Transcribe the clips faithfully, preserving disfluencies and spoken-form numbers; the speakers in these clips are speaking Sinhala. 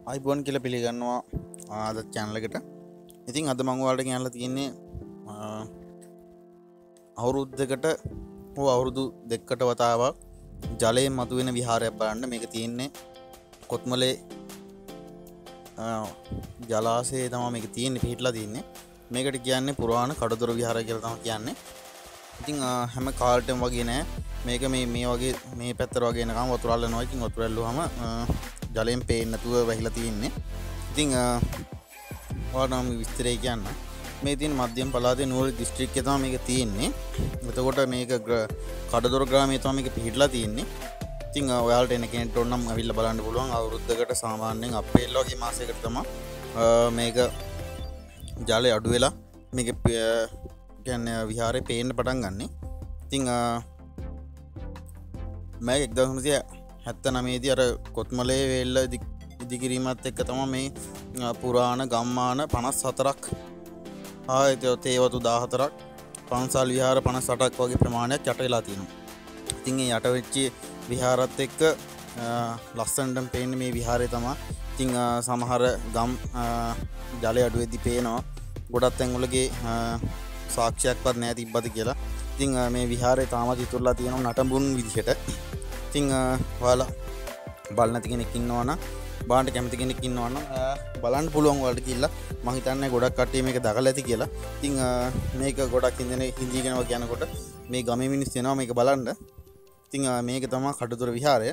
අයිබෝන් කියලා පිළිගන්නවා අද channel එකට. ඉතින් අද මම ඔයාලට කියන්නලා තියෙන්නේ අවුරුද්දකට හෝ අවුරුදු දෙකකට වතාවක් ජලයෙන් මතුවෙන විහාරයක් බලන්න. මේක තියෙන්නේ කොත්මලේ ජලාශයේ තමයි මේක තියෙන්නේ, පිහිටලා තියෙන්නේ. මේකට කියන්නේ පුරාණ කඩදොර විහාරය කියලා තමයි කියන්නේ. ඉතින් හැම කාලෙටම වගේ නෑ මේක මේ මේ වගේ මේ පැත්තට වගේ එනකම් වතුර අල්ලනවා. ඉතින් වතුර ඇල්ලුවාම ජලයෙන් පේන්නේ නැතුව වැහිලා තියෙන්නේ. ඉතින් ඔයාලට නම් විස්තරය කියන්න. මේ තියෙන මධ්‍යම පළාතේ නුවර දිස්ත්‍රික්කයේ තමයි මේක තියෙන්නේ. එතකොට මේක කඩදොර ග්‍රාමයේ තමයි මේක පිහිටලා තියෙන්නේ. ඉතින් ඔයාලට එන කෙනෙක්ට ඕන නම් අවිල්ල බලන්න පුළුවන්. අවුරුද්දකට සාමාන්‍යයෙන් අප්‍රේල් වගේ මාසයකට තමයි මේක ජලය අඩු වෙලා මේක කියන්නේ විහාරේ පේන්න පටන් ගන්නෙ. ඉතින් මේක එක්දාස් නවසිය හැත්තනවය දී අර කොත්මලේ වේල්ල ඉදිකිරීමත් එක්ක තමයි මේ පුරාණ ගම්මාන පනස් හතරක් ආයත තේවතු දාහතරක් පන්සල් විහාර පනස් අටක් වගේ ප්‍රමාණයක් යට වෙලා තියෙනවා. ඉතින් මේ යට වෙච්ච විහාරات එක්ක ලස්සනටම පේන්නේ මේ විහාරය තමයි. ඉතින් සමහර ගම් ජලය අඩු වෙද්දි පේනවා ගොඩක් තැන්වලගේ සාක්ෂියක්වත් නැහැ තිබ්බද කියලා. ඉතින් මේ විහාරය තාමත් ඉතුරුලා තියෙනවා නටඹුන් විදිහට. ඉතින් ඔයාලා බලන්න නැති කෙනෙක් ඉන්නවා නම් බලන්න කැමති කෙනෙක් ඉන්නවා නම් බලන්න පුළුවන් ඔයාලට කියලා. මම හිතන්නේ ගොඩක් කට්ටිය මේක දකලා ඇති කියලා. ඉතින් මේක ගොඩක් හින්දේ හින්දිගෙනවා කියනකොට මේ ගමේ මිනිස්සු එනවා මේක බලන්න. ඉතින් මේක තමයි කඩදොර විහාරය.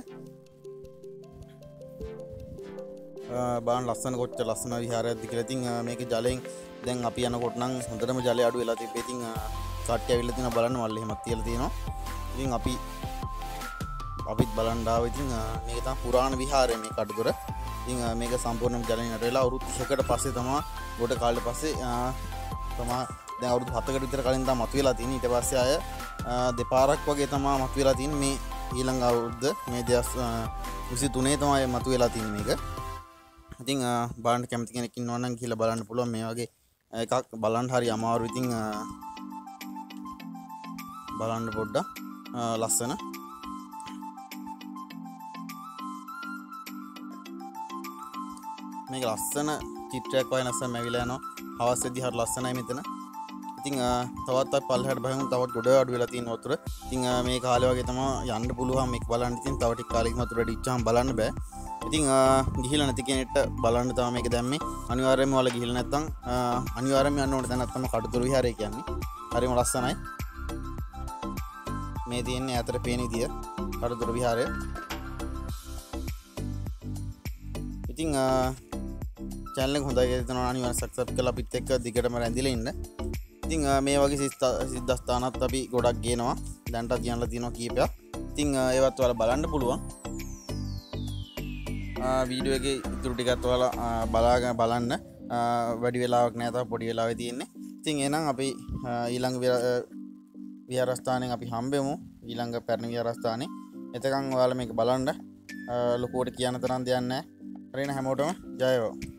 බලන්න ලස්සන කොච්චර ලස්සන විහාරයක්ද කියලා. ඉතින් මේක ජලයෙන් දැන් අපි යනකොට නම් හොඳටම ජලය අඩු වෙලා තිබ්බේ. ඉතින් කට්ටිය ඇවිල්ලා තියෙනවා බලන්න මල්ලි එහෙමත් තියලා තියෙනවා. ඉතින් අපි අපිත් බලන්න ආවා. ඉතින් මේක තමයි පුරාණ විහාරය මේ කඩදොර. ඉතින් මේක සම්පූර්ණයෙන්ම ජලයෙන් යට වෙලා අවුරුදු තිහකට පස්සේ තමයි ගොඩ කාලෙ පස්සේ තමයි දැන් අවුරුදු හතකට විතර කලින් තමයි මතුවලා තියෙන්නේ. ඊට පස්සේ ආය දෙපාරක් වගේ තමයි මතුවලා තියෙන්නේ. මේ ඊළඟ අවුරුද්ද මේ දෙස් විසිතුනේ තමයි මතුවලා තියෙන්නේ මේක. ඉතින් බලන්න කැමති කෙනෙක් ඉන්නවා නම් කියලා බලන්න පුළුවන්. මේ වගේ එකක් බලන්න හරි අමාරු. ඉතින් බලන්න පොඩ්ඩක් ලස්සන මේක ලස්සන චිත්‍රයක් වගේ ලස්සන මැවිලා යනවා. හවස් වෙද්දි හරි ලස්සනයි මෙතන. ඉතින් තවත් අපි පල්ලෙහාට බහිමු. තවත් ගොඩ අඩු වෙලා තියෙන වතුර. ඉතින් මේ කාලේ වගේ තමයි යන්න පුළුවන් මේක බලන්න. ඉතින් තව ටික කාලෙකින් වතුර වැඩි ඉච්චාම බලන්න බෑ. ඉතින් ගිහිලා නැති කෙනෙක්ට බලන්න තමයි මේක දැම්මේ. අනිවාර්යයෙන්ම ඔයාලා ගිහිලා නැත්නම් අනිවාර්යයෙන්ම යන්න ඕන තැනක් තමයි කඩදොර විහාරය කියන්නේ. හරිම ලස්සනයි. මේ තියෙන්නේ අතර පේන විදිය කඩදොර විහාරය. ඉතින් channel එක හොඳයි කියලා හිතනවා. අනිවාර්යෙන් subscribe කරලා අපිත් එක්ක දිගටම රැඳිලා ඉන්න. ඉතින් මේ වගේ සිද්ධාස්ථානත් අපි ගොඩක් ගේනවා. දැන්ට කියන්නලා තියෙනවා කීපයක්. ඉතින් ඒවත් ඔයාලා බලන්න පුළුවන්. වීඩියෝ එකේ ඉතුරු ටිකත් ඔයාලා බලාගෙන බලන්න. වැඩි වෙලාවක් නෑ තව පොඩි වෙලාවේ තියෙන්නේ. ඉතින් එහෙනම් අපි ඊළඟ විහාරස්ථානෙන් අපි හම්බෙමු. ඊළඟ පැරණි විහාරස්ථානේ. එතකන් ඔයාලා මේක බලන්න. ලොකුවට කියන්න තරම් දෙයක් නෑ. හරිනේ හැමෝටම ජය වේවා.